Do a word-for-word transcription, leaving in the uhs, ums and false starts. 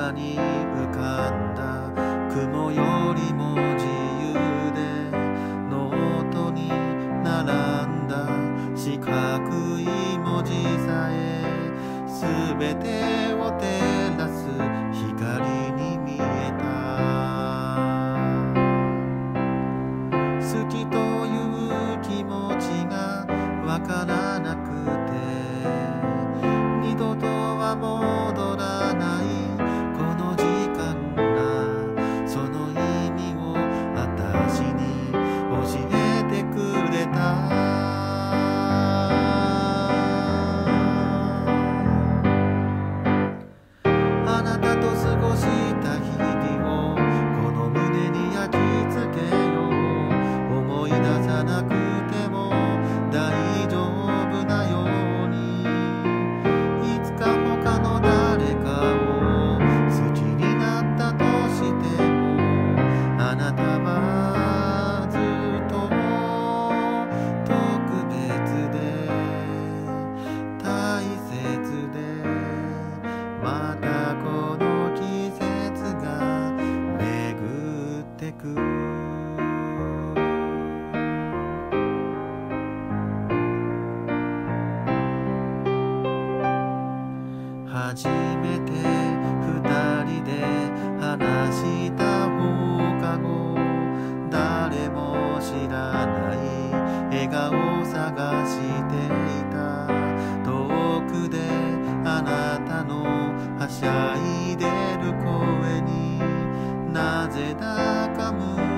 空に浮かんだ雲よりも自由でノートに並んだ四角い文字さえ全てを照らす光に見えた。好きという気持ちがわからなくて二度とは戻らないこの時間がその意味を私に教えてくれた。あなたと過ごした日々をこの胸に焼き付けよう。思い出さなくても大丈夫なようにいつか他の誰かを好きになったとしてもあなたはずっと特別で大切でまたこの季節が巡ってく。初めて二人で話した放課後誰も知らない笑顔を探していた。遠くであなたのはしゃいでる声になぜだか胸